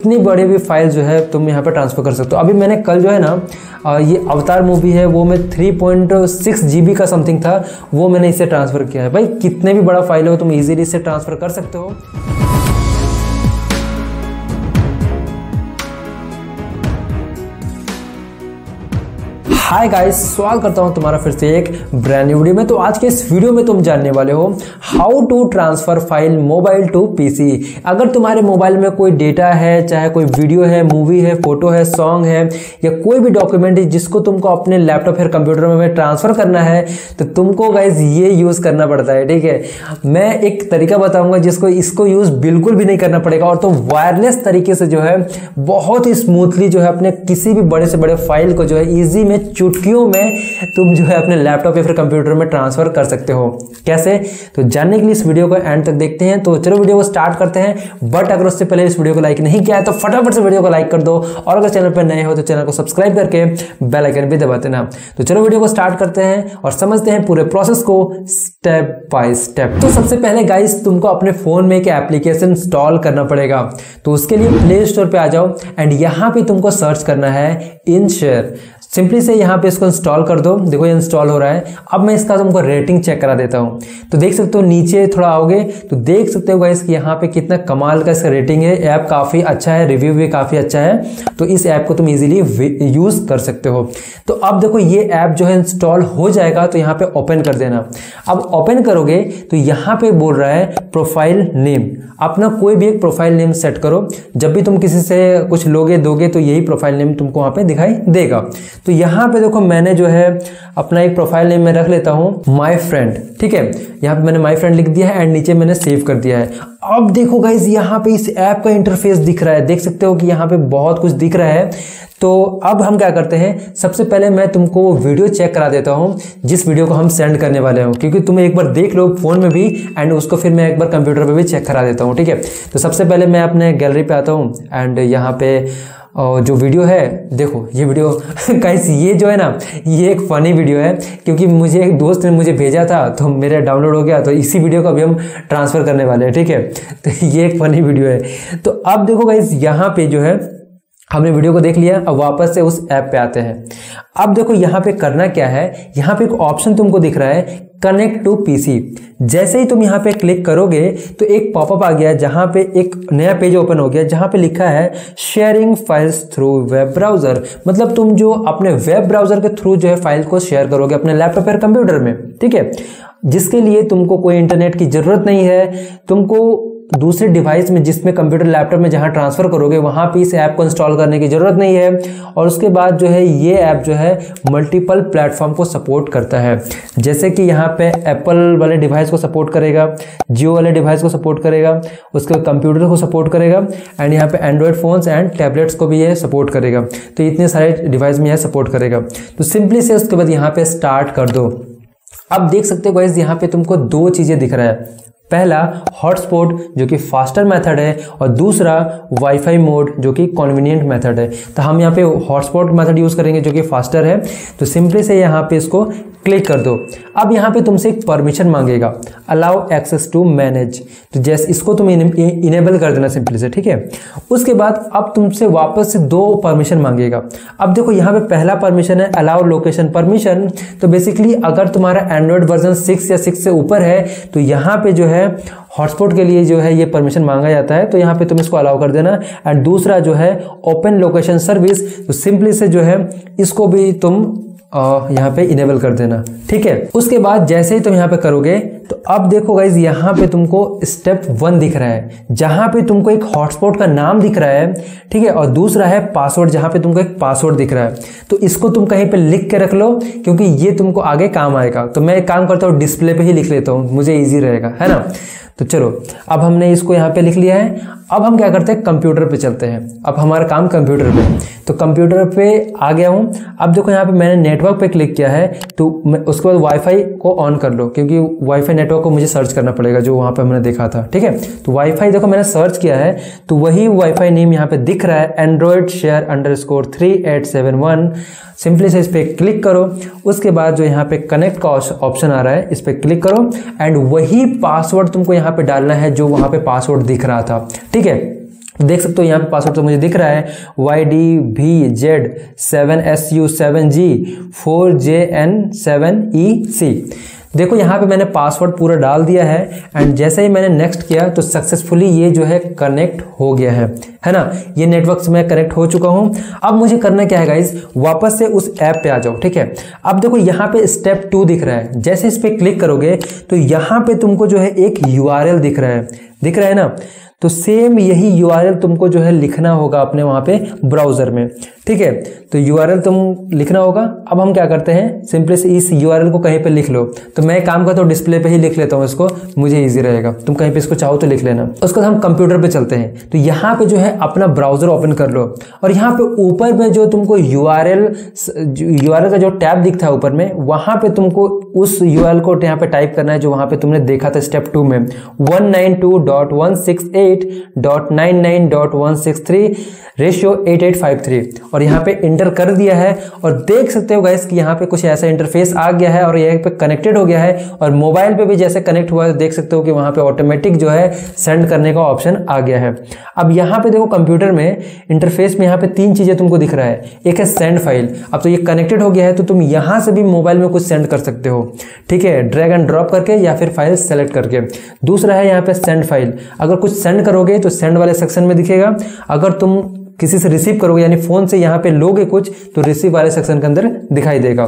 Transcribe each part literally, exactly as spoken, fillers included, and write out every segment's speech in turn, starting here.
कितनी बड़ी भी फाइल जो है तुम यहाँ पे ट्रांसफ़र कर सकते हो। अभी मैंने कल जो है ना ये अवतार मूवी है वो मैं three point six G B का समथिंग था, वो मैंने इसे ट्रांसफ़र किया है। भाई कितने भी बड़ा फाइल हो तुम इजीली इसे ट्रांसफ़र कर सकते हो। हाय गाइस, स्वागत करता हूं तुम्हारा फिर से एक ब्रांड न्यू वीडियो में। तो आज के इस वीडियो में तुम जानने वाले हो how to transfer file mobile to PC. अगर तुम्हारे मोबाइल में कोई डेटा है, चाहे कोई वीडियो है, मूवी है, फोटो है, सॉन्ग है या कोई भी डॉक्यूमेंट है जिसको तुमको अपने लैपटॉप या कंप्यूटर में ट्रांसफर करना है, तो तुमको गाइस ये यूज करना पड़ता है। ठीक है, मैं एक तरीका बताऊंगा जिसको इसको यूज बिल्कुल भी नहीं करना पड़ेगा और तुम वायरलेस तरीके से जो है बहुत ही स्मूथली जो है अपने किसी भी बड़े से बड़े फाइल को जो है ईजी में चुटकियों में तुम जो है अपने लैपटॉप या फिर कंप्यूटर में ट्रांसफर कर सकते हो। कैसे, तो जानने के लिए इस वीडियो को एंड तक देखते हैं। तो चलो वीडियो को स्टार्ट करते हैं। बट अगर उससे पहले इस वीडियो को लाइक नहीं किया है तो फटाफट से वीडियो को लाइक कर दो और अगर चैनल पर नए हो तो चैनल को सब्सक्राइब करके बेल आइकन भी दबा देना। तो चलो वीडियो को स्टार्ट करते हैं और समझते हैं पूरे प्रोसेस को स्टेप बाय स्टेप। तो सबसे पहले गाइस तुमको अपने फोन में एक एप्लीकेशन इंस्टॉल करना पड़ेगा। तो उसके लिए प्ले स्टोर पे आ जाओ एंड यहाँ पे तुमको सर्च करना है इनशेयर। सिंपली से यहाँ पे इसको इंस्टॉल कर दो। देखो ये इंस्टॉल हो रहा है। अब मैं इसका तुमको रेटिंग चेक करा देता हूँ। तो देख सकते हो नीचे थोड़ा आओगे तो देख सकते हो गाइस कि यहाँ पे कितना कमाल का इसका रेटिंग है। ऐप काफ़ी अच्छा है, रिव्यू भी काफ़ी अच्छा है। तो इस ऐप को तुम इजीली यूज़ कर सकते हो। तो अब देखो ये ऐप जो है इंस्टॉल हो जाएगा तो यहाँ पे ओपन कर देना। अब ओपन करोगे तो यहाँ पे बोल रहा है प्रोफाइल नेम। अपना कोई भी एक प्रोफाइल नेम सेट करो। जब भी तुम किसी से कुछ लोगे दोगे तो यही प्रोफाइल नेम तुमको वहाँ पे दिखाई देगा। तो यहाँ पे देखो मैंने जो है अपना एक प्रोफाइल नेम में रख लेता हूँ माय फ्रेंड। ठीक है, यहाँ पे मैंने माय फ्रेंड लिख दिया है एंड नीचे मैंने सेव कर दिया है। अब देखो गाइस यहाँ पे इस ऐप का इंटरफेस दिख रहा है। देख सकते हो कि यहाँ पे बहुत कुछ दिख रहा है। तो अब हम क्या करते हैं, सबसे पहले मैं तुमको वो वीडियो चेक करा देता हूँ जिस वीडियो को हम सेंड करने वाले हैं, क्योंकि तुम एक बार देख लो फोन में भी एंड उसको फिर मैं एक बार कंप्यूटर पे भी चेक करा देता हूँ। ठीक है, तो सबसे पहले मैं अपने गैलरी पे आता हूँ एंड यहाँ पे जो वीडियो है, देखो ये वीडियो गाइस ये जो है ना ये एक फ़नी वीडियो है, क्योंकि मुझे एक दोस्त ने मुझे भेजा था तो मेरे डाउनलोड हो गया। तो इसी वीडियो को अभी हम ट्रांसफ़र करने वाले हैं। ठीक है, तो ये एक फ़नी वीडियो है। तो अब देखो गाइस यहाँ पे जो है हमने वीडियो को देख लिया। अब वापस से उस ऐप पे आते हैं। अब देखो यहाँ पे करना क्या है, यहाँ पे एक ऑप्शन तुमको दिख रहा है कनेक्ट टू पीसी। जैसे ही तुम यहाँ पे क्लिक करोगे तो एक पॉपअप आ गया जहाँ पे एक नया पेज ओपन हो गया जहाँ पे लिखा है sharing files through web browser. मतलब तुम जो अपने वेब ब्राउजर के थ्रू जो है फाइल को शेयर करोगे अपने लैपटॉप या कंप्यूटर में। ठीक है, जिसके लिए तुमको कोई इंटरनेट की जरूरत नहीं है। तुमको दूसरे डिवाइस में जिसमें कंप्यूटर लैपटॉप में जहां ट्रांसफर करोगे वहां पे इस ऐप को इंस्टॉल करने की जरूरत नहीं है। और उसके बाद जो है ये ऐप जो है मल्टीपल प्लेटफॉर्म को सपोर्ट करता है। जैसे कि यहाँ पे एप्पल वाले डिवाइस को सपोर्ट करेगा, जियो वाले डिवाइस को सपोर्ट करेगा, उसके कंप्यूटर को सपोर्ट करेगा एंड यहाँ पे एंड्रॉयड फोन्स एंड टैबलेट्स को भी ये सपोर्ट करेगा। तो इतने सारे डिवाइस में यह सपोर्ट करेगा। तो सिंपली से उसके बाद यहाँ पे स्टार्ट कर दो। अब देख सकते हो गाइस यहाँ पे तुमको दो चीजें दिख रहा है। पहला हॉटस्पॉट जो कि फास्टर मेथड है और दूसरा वाईफाई मोड जो कि कन्वीनियंट मेथड है। तो हम यहाँ पे हॉटस्पॉट मेथड यूज़ करेंगे जो कि फास्टर है। तो सिंपली से यहाँ पे इसको क्लिक कर दो। अब यहाँ पे तुमसे एक परमिशन मांगेगा, अलाउ एक्सेस टू मैनेज। तो जैसे इसको तुम इनेबल कर देना सिंपली से। ठीक है, उसके बाद अब तुमसे वापस से दो परमिशन मांगेगा। अब देखो यहाँ पे पहला परमिशन है अलाउ लोकेशन परमिशन। तो बेसिकली अगर तुम्हारा एंड्रॉयड वर्जन सिक्स या सिक्स से ऊपर है तो यहाँ पे जो है हॉटस्पॉट के लिए जो है ये परमिशन मांगा जाता है। तो यहाँ पे तुम इसको अलाउ कर देना। एंड दूसरा जो है ओपन लोकेशन सर्विस, तो सिंपली से जो है इसको भी तुम यहाँ पे इनेबल कर देना। ठीक है, उसके बाद जैसे ही तुम यहाँ पे करोगे तो अब देखो गाइज यहाँ पे तुमको स्टेप वन दिख रहा है जहाँ पे तुमको एक हॉटस्पॉट का नाम दिख रहा है। ठीक है, और दूसरा है पासवर्ड जहाँ पे तुमको एक पासवर्ड दिख रहा है। तो इसको तुम कहीं पे लिख के रख लो क्योंकि ये तुमको आगे काम आएगा। तो मैं एक काम करता हूँ डिस्प्ले पे ही लिख लेता हूँ, मुझे ईजी रहेगा, है ना। तो चलो अब हमने इसको यहाँ पे लिख लिया है। अब हम क्या करते हैं, कंप्यूटर पे चलते हैं। अब हमारा काम कंप्यूटर पे, तो कंप्यूटर पे आ गया हूँ। अब देखो यहाँ पे मैंने नेटवर्क पे क्लिक किया है। तो उसके बाद वाईफाई को ऑन कर लो क्योंकि वाईफाई नेटवर्क को मुझे सर्च करना पड़ेगा जो वहाँ पे हमने देखा था। ठीक है, तो वाईफाई देखो मैंने सर्च किया है तो वही वाईफाई नेम यहाँ पे दिख रहा है, Android share underscore three eight seven one. Simply से इस पर क्लिक करो। उसके बाद जो यहाँ पे कनेक्ट का ऑप्शन आ रहा है इस पर क्लिक करो एंड वही पासवर्ड तुमको यहाँ पे डालना है जो वहाँ पे पासवर्ड दिख रहा था। ठीक है, देख सकते हो यहाँ पे पासवर्ड तो मुझे दिख रहा है Y D V Z seven S U seven G four J N seven E C. देखो यहाँ पे मैंने पासवर्ड पूरा डाल दिया है एंड जैसे ही मैंने नेक्स्ट किया तो सक्सेसफुली ये जो है कनेक्ट हो गया है है ना। ये नेटवर्क से मैं कनेक्ट हो चुका हूँ। अब मुझे करना क्या है गाइज, वापस से उस ऐप पे आ जाओ। ठीक है, अब देखो यहाँ पे स्टेप टू दिख रहा है, जैसे इस पे क्लिक करोगे तो यहाँ पे तुमको जो है एक यू आर एल दिख रहा है, दिख रहा है ना। तो सेम यही यू आर एल तुमको जो है लिखना होगा अपने वहां पे ब्राउजर में। ठीक है, तो यू आर एल तुम लिखना होगा। अब हम क्या करते हैं, सिंपली से इस यू आर एल को कहीं पे लिख लो। तो मैं काम करता हूँ डिस्प्ले पे ही लिख लेता हूँ इसको, मुझे इजी रहेगा। तुम कहीं पे इसको चाहो तो लिख लेना। उसके बाद हम कंप्यूटर पे चलते हैं। तो यहाँ पे जो है अपना ब्राउजर ओपन कर लो और यहाँ पे ऊपर में जो तुमको U R L U R L का जो टैब दिखता है ऊपर में, वहां पे तुमको उस यू आर एल को यहाँ पे टाइप करना है जो वहां पे तुमने देखा था स्टेप टू में, one nine two dot one six eight dot nine nine dot one six three ratio eight eight five three, और यहाँ पे इंटर कर दिया है। और देख सकते हो गाइस कि यहाँ पे कुछ ऐसा इंटरफेस आ गया है और यहाँ पे कनेक्टेड हो गया है। और मोबाइल पे भी जैसे कनेक्ट हुआ है देख सकते हो कि वहाँ पे ऑटोमेटिक जो है सेंड करने का ऑप्शन आ गया है। अब यहाँ पे देखो कंप्यूटर में इंटरफेस में यहाँ पे तीन चीजें तुमको दिख रहा है। एक है सेंड फाइल, अब तो ये कनेक्टेड हो गया है तो तुम यहाँ से भी मोबाइल में कुछ सेंड कर सकते हो। ठीक है, ड्रैग एंड ड्रॉप करके या फिर फाइल सेलेक्ट करके। दूसरा है यहाँ पे सेंड फाइल, अगर कुछ सेंड करोगे तो सेंड वाले सेक्शन में दिखेगा। अगर तुम किसी से रिसीव करोगे यानी फोन से यहाँ पे लोगे कुछ तो रिसीव वाले सेक्शन के अंदर दिखाई देगा।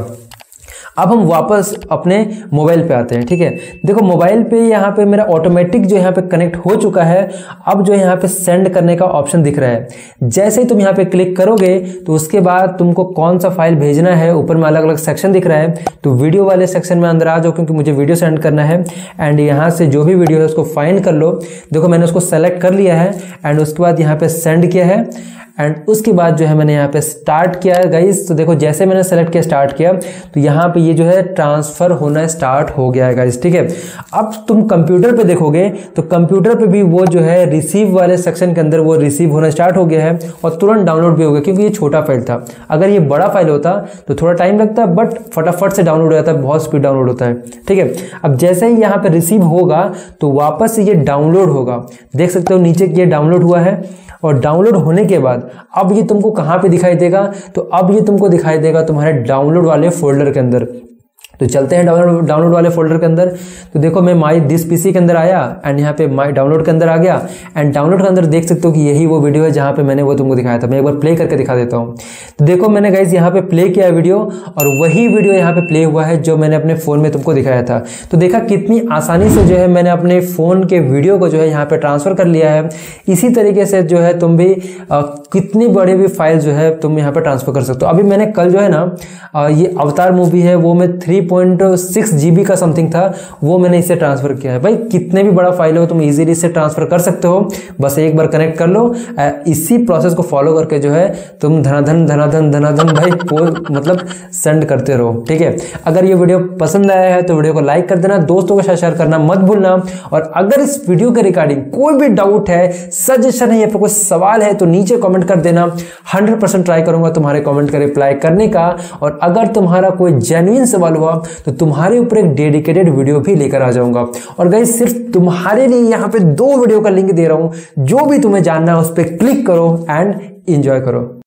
अब हम वापस अपने मोबाइल पे आते हैं। ठीक है, देखो मोबाइल पे यहाँ पे मेरा ऑटोमेटिक जो यहाँ पे कनेक्ट हो चुका है। अब जो यहाँ पे सेंड करने का ऑप्शन दिख रहा है, जैसे ही तुम यहाँ पे क्लिक करोगे तो उसके बाद तुमको कौन सा फाइल भेजना है, ऊपर में अलग अलग सेक्शन दिख रहा है। तो वीडियो वाले सेक्शन में अंदर आ जाओ क्योंकि मुझे वीडियो सेंड करना है। एंड यहाँ से जो भी वीडियो है उसको फाइंड कर लो। देखो मैंने उसको सेलेक्ट कर लिया है एंड उसके बाद यहाँ पे सेंड किया है एंड उसके बाद जो है मैंने यहाँ पे स्टार्ट किया है गाइस। तो देखो जैसे मैंने सेलेक्ट किया स्टार्ट किया तो यहाँ पे ये जो है ट्रांसफर होना स्टार्ट हो गया है गाइस। ठीक है, अब तुम कंप्यूटर पे देखोगे तो कंप्यूटर पे भी वो जो है रिसीव वाले सेक्शन के अंदर वो रिसीव होना स्टार्ट हो गया है और तुरंत डाउनलोड भी हो गया क्योंकि ये छोटा फाइल था। अगर ये बड़ा फाइल होता तो थोड़ा टाइम लगता, बट फटाफट से डाउनलोड हो जाता है, बहुत स्पीड डाउनलोड होता है। ठीक है, अब जैसे ही यहाँ पे रिसीव होगा तो वापस से ये डाउनलोड होगा। देख सकते हो नीचे ये डाउनलोड हुआ है और डाउनलोड होने के बाद अब ये तुमको कहाँ पे दिखाई देगा, तो अब ये तुमको दिखाई देगा तुम्हारे डाउनलोड वाले फोल्डर के अंदर। तो चलते हैं डाउनलोड डाउनलोड वाले फोल्डर के अंदर। तो देखो मैं माई दिस पीसी के अंदर आया एंड यहाँ पे माई डाउनलोड के अंदर आ गया एंड डाउनलोड के अंदर देख सकते हो कि यही वो वीडियो है जहाँ पे मैंने वो तुमको दिखाया था। मैं एक बार प्ले करके दिखा देता हूँ। तो देखो मैंने गाइज यहाँ पे प्ले किया वीडियो और वही वीडियो यहाँ पे प्ले हुआ है जो मैंने अपने फ़ोन में तुमको दिखाया था। तो देखा कितनी आसानी से जो है मैंने अपने फ़ोन के वीडियो को जो है यहाँ पे ट्रांसफ़र कर लिया है। इसी तरीके से जो है तुम भी आ, कितनी बड़ी भी फाइल जो है तुम यहाँ पे ट्रांसफ़र कर सकते हो। अभी मैंने कल जो है ना आ, ये अवतार मूवी है वो मैं थ्री पॉइंट सिक्स जीबी का समथिंग था, वो मैंने इसे ट्रांसफर किया है। भाई कितने भी बड़ा फाइल हो तुम इजीली इसे ट्रांसफर कर सकते हो, बस एक बार कनेक्ट कर लो। इसी प्रोसेस को फॉलो करके जो है तुम धनाधन धनाधन धनाधन भाई मतलब सेंड करते रहो। ठीक है, अगर ये वीडियो पसंद आया है तो वीडियो को लाइक कर देना, दोस्तों के साथ शेयर करना मत भूलना। और अगर इस वीडियो के रिगार्डिंग कोई भी डाउट है, सजेशन है या फिर कोई सवाल है तो नीचे कमेंट कर देना। हंड्रेड परसेंट ट्राई करूंगा तुम्हारे कमेंट का रिप्लाई करने का। और अगर तुम्हारा कोई जेन्युइन सवाल हुआ तो तुम्हारे ऊपर एक डेडिकेटेड वीडियो भी लेकर आ जाऊंगा। और गाइस सिर्फ तुम्हारे लिए यहाँ पे दो वीडियो का लिंक दे रहा हूं, जो भी तुम्हें जानना है उस पर क्लिक करो एंड एंजॉय करो।